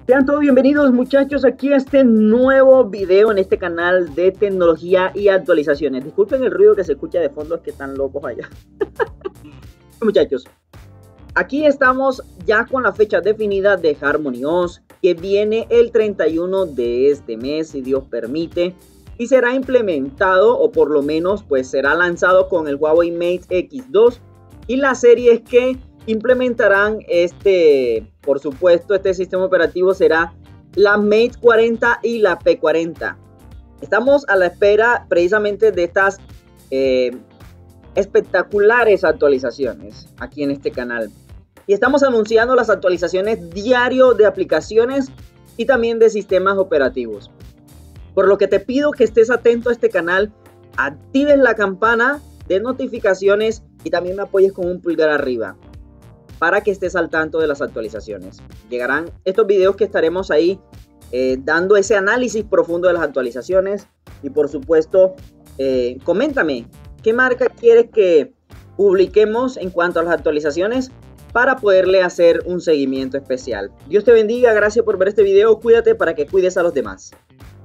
Sean todos bienvenidos, muchachos, aquí a este nuevo video en este canal de tecnología y actualizaciones. Disculpen el ruido que se escucha de fondo, es que están locos allá. Muchachos, aquí estamos ya con la fecha definida de HarmonyOS, que viene el 31 de este mes, si Dios permite, y será implementado, o por lo menos pues será lanzado con el Huawei Mate X2 y las series que implementarán por supuesto, este sistema operativo será la Mate 40 y la P40. Estamos a la espera precisamente de estas espectaculares actualizaciones aquí en este canal. Y estamos anunciando las actualizaciones diario de aplicaciones y también de sistemas operativos. Por lo que te pido que estés atento a este canal, actives la campana de notificaciones y también me apoyes con un pulgar arriba para que estés al tanto de las actualizaciones. Llegarán estos videos que estaremos ahí dando ese análisis profundo de las actualizaciones. Y por supuesto, coméntame qué marca quieres que publiquemos en cuanto a las actualizaciones para poderle hacer un seguimiento especial. Dios te bendiga, gracias por ver este video, cuídate para que cuides a los demás.